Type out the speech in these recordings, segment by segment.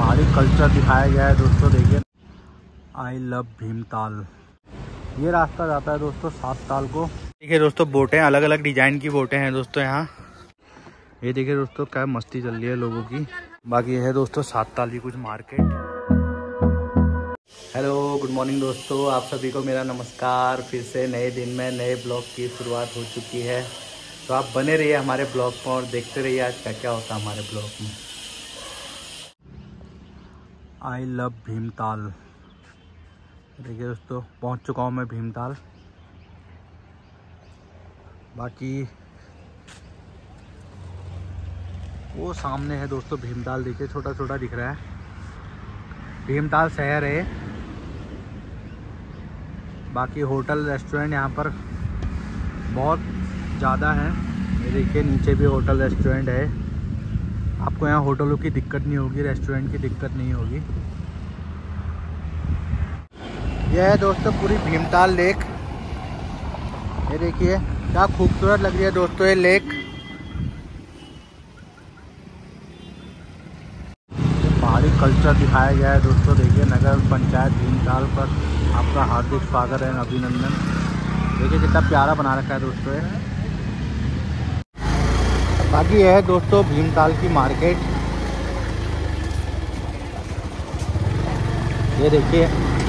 पहाड़ी कल्चर दिखाया गया है दोस्तों। देखिए, आई लव भीमताल। ये रास्ता जाता है दोस्तों सात ताल को। देखिए दोस्तों, बोटें अलग अलग डिजाइन की बोटें हैं दोस्तों यहाँ। ये देखिए दोस्तों, क्या मस्ती चल रही है लोगों की। बाकी ये है दोस्तों सात ताल की कुछ मार्केट। हेलो, गुड मॉर्निंग दोस्तों, आप सभी को मेरा नमस्कार। फिर से नए दिन में नए ब्लॉग की शुरुआत हो चुकी है। तो आप बने रहिए हमारे ब्लॉग पर और देखते रहिए आज क्या क्या होता है हमारे ब्लॉग में। I love Bhimtal. देखिए दोस्तों, पहुंच चुका हूं मैं भीमताल। बाकी वो सामने है दोस्तों भीमताल। देखिए छोटा छोटा दिख रहा है, भीमताल शहर है। बाकी होटल रेस्टोरेंट यहाँ पर बहुत ज़्यादा हैं। ये देखिए नीचे भी होटल रेस्टोरेंट है। आपको यहाँ होटलों की दिक्कत नहीं होगी, रेस्टोरेंट की दिक्कत नहीं होगी। यह है दोस्तों पूरी भीमताल लेक। ये देखिए क्या खूबसूरत लग रही है दोस्तों ये लेक। पहाड़ी कल्चर दिखाया गया है दोस्तों। देखिए नगर पंचायत भीमताल पर आपका हार्दिक स्वागत है, अभिनंदन। देखिए कितना प्यारा बना रखा है दोस्तों ये। बाकी यह है दोस्तों भीमताल की मार्केट। ये देखिए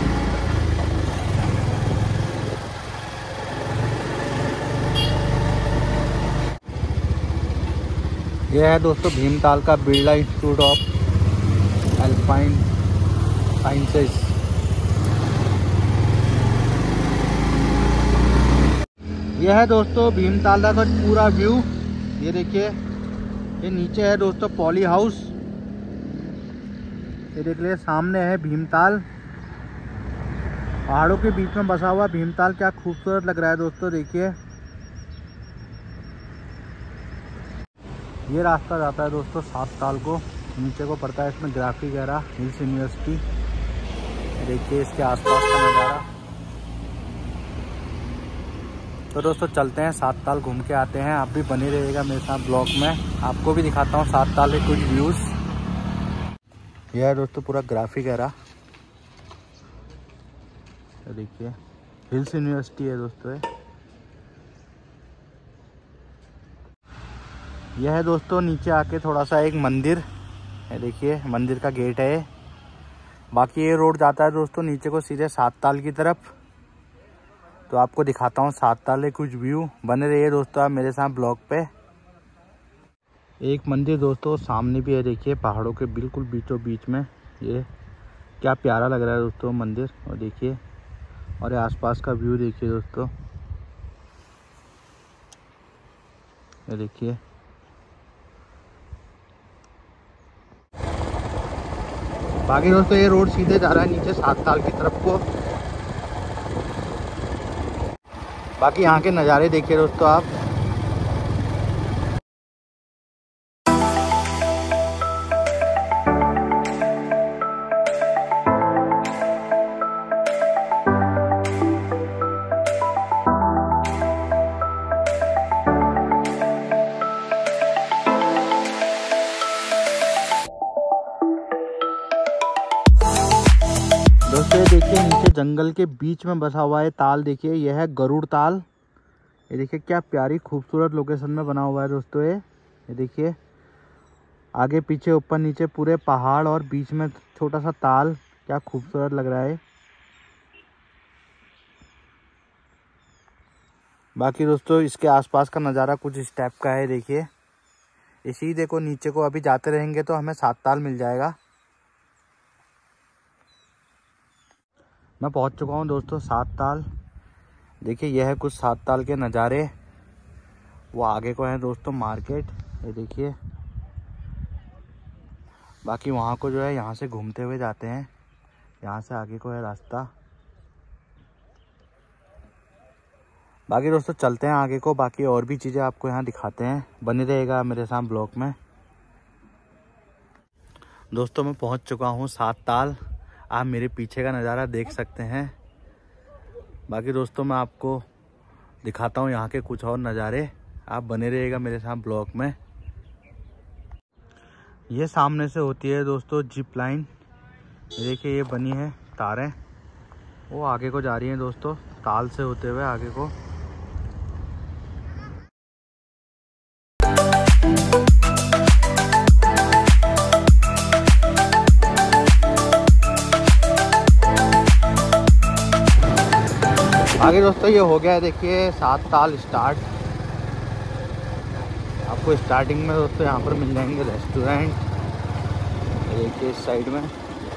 यह है दोस्तों भीमताल का Birla institute of alpine sciences. यह है दोस्तों भीमताल का पूरा व्यू। ये देखिए, ये नीचे है दोस्तों पॉली हाउस। ये देख लिए सामने है भीमताल। पहाड़ों के बीच में बसा हुआ भीमताल क्या खूबसूरत लग रहा है दोस्तों। देखिए ये रास्ता जाता है दोस्तों सात ताल को। नीचे को पड़ता है इसमें ग्राफी वगैरह हिल्स यूनिवर्सिटी। देखिए इसके आसपास का नज़ारा। तो दोस्तों चलते हैं सात ताल, घूम के आते हैं। आप भी बने रहिएगा मेरे साथ ब्लॉग में। आपको भी दिखाता हूँ सात ताल के कुछ व्यूज़। यह है दोस्तों पूरा ग्राफी वगैरह। देखिए हिल्स यूनिवर्सिटी है दोस्तों ये। यह है दोस्तों नीचे आके थोड़ा सा एक मंदिर है। देखिए मंदिर का गेट है। बाकी ये रोड जाता है दोस्तों नीचे को सीधे सात ताल की तरफ। तो आपको दिखाता हूँ सात ताल के कुछ व्यू। बने रहिए दोस्तों आप मेरे साथ ब्लॉग पे। एक मंदिर दोस्तों सामने भी है। देखिए पहाड़ों के बिल्कुल बीचों बीच में। ये क्या प्यारा लग रहा है दोस्तों मंदिर। और देखिए, और ये आसपास का व्यू देखिए दोस्तों। ये देखिए बाकी दोस्तों ये रोड सीधे जा रहा है नीचे सात ताल की तरफ को। बाकी यहाँ के नज़ारे देखिए दोस्तों आप। दोस्तों ये देखिए नीचे जंगल के बीच में बसा हुआ है ताल। देखिए यह है गरुड़ ताल। ये देखिए क्या प्यारी खूबसूरत लोकेशन में बना हुआ है दोस्तों ये देखिए आगे पीछे ऊपर नीचे पूरे पहाड़ और बीच में छोटा सा ताल। क्या खूबसूरत लग रहा है। बाकी दोस्तों इसके आसपास का नज़ारा कुछ इस टाइप का है। देखिए इसी देखो नीचे को अभी जाते रहेंगे तो हमें सात ताल मिल जाएगा। मैं पहुंच चुका हूं दोस्तों सात ताल। देखिए यह है कुछ सात ताल के नज़ारे। वो आगे को है दोस्तों मार्केट। ये देखिए बाकी वहाँ को जो है यहाँ से घूमते हुए जाते हैं। यहाँ से आगे को है रास्ता। बाकी दोस्तों चलते हैं आगे को। बाकी और भी चीज़ें आपको यहाँ दिखाते हैं। बने रहेगा मेरे साथ ब्लॉग में। दोस्तों मैं पहुँच चुका हूँ सात ताल। आप मेरे पीछे का नज़ारा देख सकते हैं। बाकी दोस्तों मैं आपको दिखाता हूँ यहाँ के कुछ और नज़ारे। आप बने रहिएगा मेरे साथ ब्लॉग में। ये सामने से होती है दोस्तों जिप लाइन। देखिए ये बनी है तारें, वो आगे को जा रही हैं दोस्तों, ताल से होते हुए आगे को। आगे दोस्तों ये हो गया है, देखिए 7 ताल स्टार्ट। आपको स्टार्टिंग में दोस्तों यहाँ पर मिल जाएंगे रेस्टोरेंट, देखिए इस साइड में।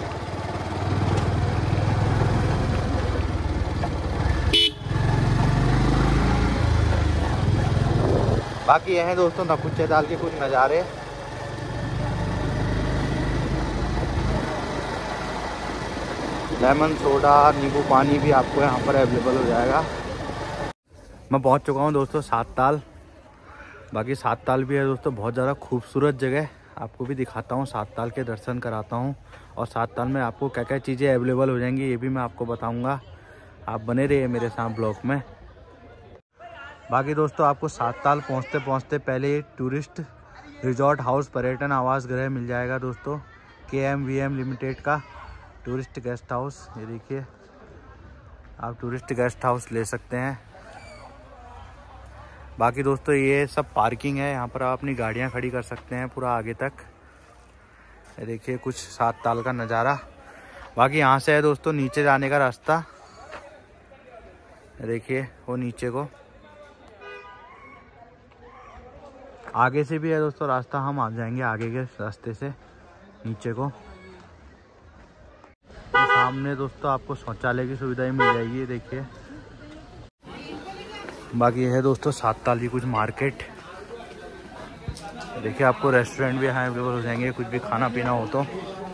बाकी यह है दोस्तों नकुच्चे ताल के कुछ नज़ारे। लेमन सोडा, नींबू पानी भी आपको यहाँ पर अवेलेबल हो जाएगा। मैं पहुँच चुका हूँ दोस्तों 7 ताल। बाकी 7 ताल भी है दोस्तों बहुत ज़्यादा खूबसूरत जगह, आपको भी दिखाता हूँ, 7 ताल के दर्शन कराता हूँ। और 7 ताल में आपको क्या क्या चीज़ें अवेलेबल हो जाएंगी ये भी मैं आपको बताऊँगा। आप बने रहिए मेरे साथ ब्लॉग में। बाकी दोस्तों आपको 7 ताल पहुँचते पहुँचते पहले टूरिस्ट रिजॉर्ट हाउस पर्यटन आवास गृह मिल जाएगा दोस्तों, KMVM लिमिटेड का टूरिस्ट गेस्ट हाउस। ये देखिए आप टूरिस्ट गेस्ट हाउस ले सकते हैं। बाकी दोस्तों ये सब पार्किंग है, यहाँ पर आप अपनी गाड़ियाँ खड़ी कर सकते हैं पूरा आगे तक। ये देखिए कुछ 7 ताल का नज़ारा। बाकी यहाँ से है दोस्तों नीचे जाने का रास्ता, देखिए वो नीचे को। आगे से भी है दोस्तों रास्ता, हम आ जाएंगे आगे के रास्ते से नीचे को। तो सामने दोस्तों आपको शौचालय की सुविधा ही मिल जाएगी, देखिए। बाकी है दोस्तों 7 ताल की कुछ मार्केट, देखिए आपको रेस्टोरेंट भी यहाँ अवेलेबल हो जाएंगे, कुछ भी खाना पीना हो तो।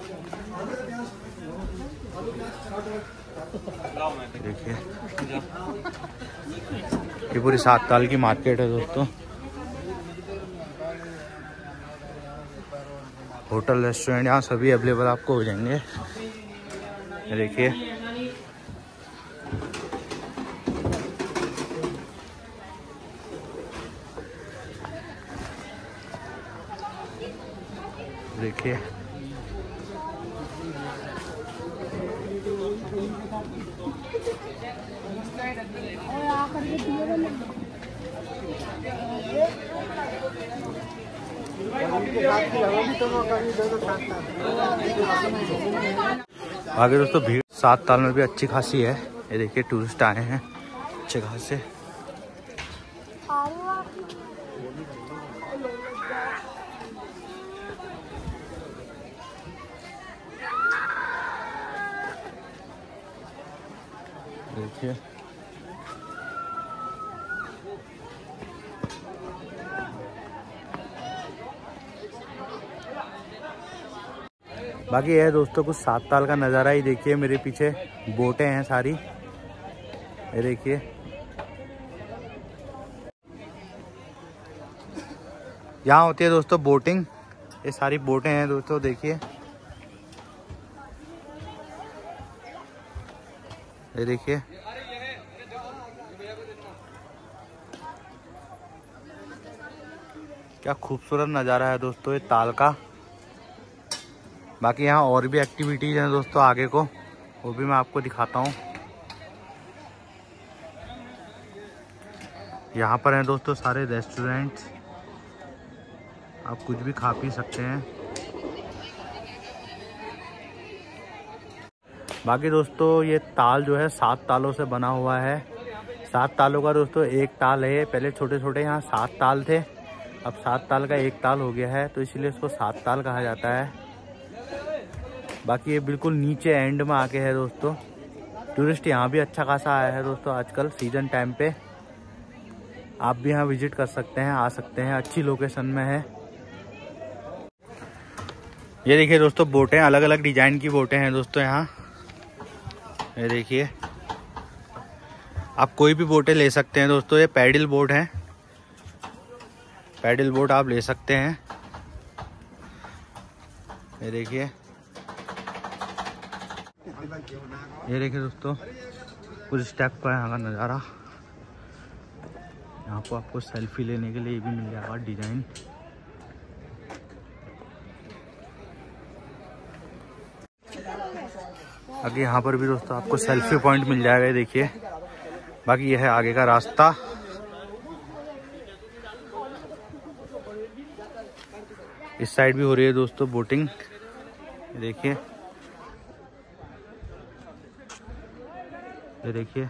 देखिए ये पूरी 7 ताल की मार्केट है दोस्तों। होटल रेस्टोरेंट यहाँ सभी अवेलेबल आपको हो जाएंगे, देखिए। देखिए आगे दोस्तों भीड़ 7 ताल में भी अच्छी खासी है, ये देखिए टूरिस्ट आए हैं अच्छे खासे। देखिए बाकी है दोस्तों कुछ 7 ताल का नज़ारा ही देखिए। मेरे पीछे बोटें हैं सारी, ये देखिए। यहाँ होती है दोस्तों बोटिंग, ये सारी बोटें हैं दोस्तों, देखिए। ये देखिए क्या खूबसूरत नज़ारा है दोस्तों ये ताल का। बाकी यहाँ और भी एक्टिविटीज़ हैं दोस्तों आगे को, वो भी मैं आपको दिखाता हूँ। यहाँ पर हैं दोस्तों सारे रेस्टोरेंट्स, आप कुछ भी खा पी सकते हैं। बाकी दोस्तों ये ताल जो है 7 तालों से बना हुआ है। 7 तालों का दोस्तों एक ताल है, पहले छोटे छोटे यहाँ 7 ताल थे, अब 7 ताल का एक ताल हो गया है, तो इसलिए इसको 7 ताल कहा जाता है। बाकी ये बिल्कुल नीचे एंड में आके है दोस्तों। टूरिस्ट यहाँ भी अच्छा खासा आया है दोस्तों आजकल सीजन टाइम पे। आप भी यहाँ विजिट कर सकते हैं, आ सकते हैं, अच्छी लोकेशन में है। ये देखिए दोस्तों बोटें, अलग अलग डिजाइन की बोटें हैं दोस्तों यहाँ, ये देखिए। आप कोई भी बोटें ले सकते हैं दोस्तों, ये पैडल बोट है, पैडल बोट आप ले सकते हैं, ये देखिए। ये देखिए दोस्तों कुछ स्टेप का यहाँ का नज़ारा। यहाँ पर आपको सेल्फी लेने के लिए भी मिल जाएगा डिज़ाइन। बाकी यहाँ पर भी दोस्तों आपको सेल्फी पॉइंट मिल जाएगा, ये देखिए। बाकी यह है आगे का रास्ता। इस साइड भी हो रही है दोस्तों बोटिंग, ये देखिए, ये देखिए।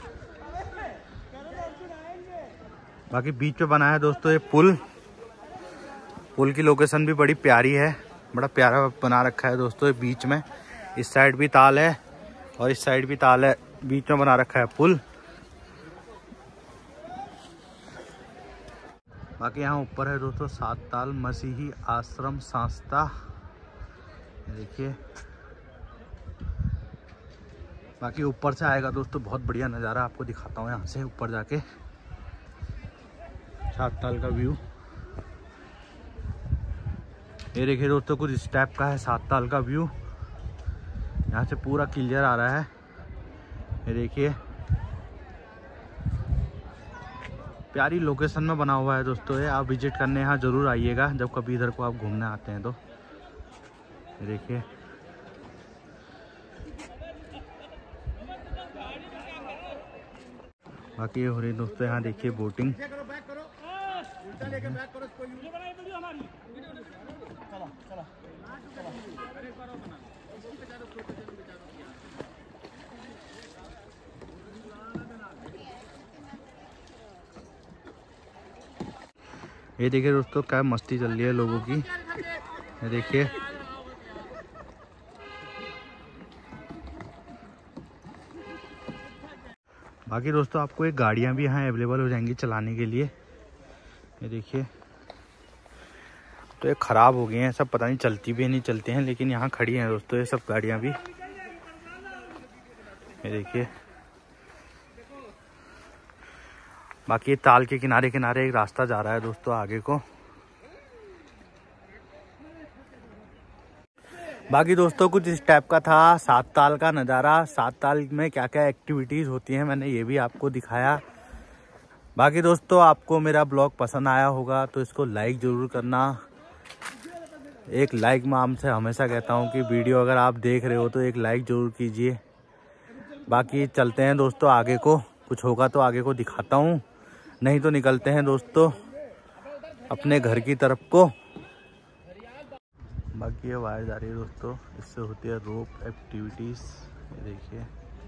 बाकी बीच पे बना है दोस्तों ये पुल। पुल की लोकेशन भी बड़ी प्यारी है, बड़ा प्यारा बना रखा है दोस्तों ये बीच में। इस साइड भी ताल है और इस साइड भी ताल है, बीच में बना रखा है पुल। बाकी यहाँ ऊपर है दोस्तों 7 ताल मसीही आश्रम संस्था, देखिए। बाकी ऊपर से आएगा दोस्तों बहुत बढ़िया नज़ारा, आपको दिखाता हूँ यहाँ से ऊपर जाके 7 ताल का व्यू। ये देखिए दोस्तों कुछ इस टाइप का है 7 ताल का व्यू। यहाँ से पूरा क्लियर आ रहा है, ये देखिए। प्यारी लोकेशन में बना हुआ है दोस्तों ये, आप विजिट करने यहाँ ज़रूर आइएगा जब कभी इधर को आप घूमने आते हैं तो। ये देखिए, बाकी ये हो रही दोस्तों यहाँ देखिए बोटिंग। ये देखिए दोस्तों क्या मस्ती चल रही है लोगों की, ये देखिए। बाकी दोस्तों आपको एक गाड़ियाँ भी यहाँ अवेलेबल हो जाएंगी चलाने के लिए, ये देखिए। तो ये ख़राब हो गई हैं सब, पता नहीं चलती भी नहीं चलते हैं, लेकिन यहाँ खड़ी हैं दोस्तों ये सब गाड़ियाँ भी, ये देखिए। बाकी ये ताल के किनारे किनारे एक रास्ता जा रहा है दोस्तों आगे को। बाकी दोस्तों कुछ इस टाइप का था 7 ताल का नज़ारा। 7 ताल में क्या क्या एक्टिविटीज़ होती हैं मैंने ये भी आपको दिखाया। बाकी दोस्तों आपको मेरा ब्लॉग पसंद आया होगा तो इसको लाइक ज़रूर करना। एक लाइक मैं आपसे हमेशा कहता हूँ कि वीडियो अगर आप देख रहे हो तो एक लाइक ज़रूर कीजिए। बाकी चलते हैं दोस्तों आगे को, कुछ होगा तो आगे को दिखाता हूँ, नहीं तो निकलते हैं दोस्तों अपने घर की तरफ को। बाकी ये वायर जा रही है दोस्तों, इससे होती है रोप एक्टिविटीज़, ये देखिए।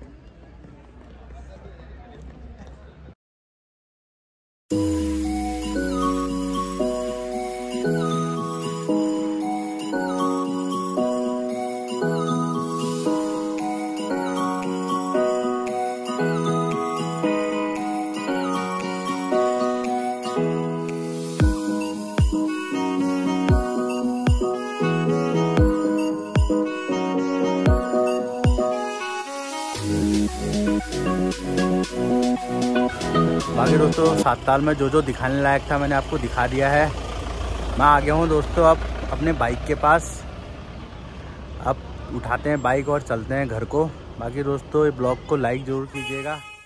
बाकी दोस्तों 7 ताल में जो जो दिखाने लायक था मैंने आपको दिखा दिया है। मैं आ गया हूँ दोस्तों अब अपने बाइक के पास। अब उठाते हैं बाइक और चलते हैं घर को। बाकी दोस्तों ये ब्लॉग को लाइक ज़रूर कीजिएगा।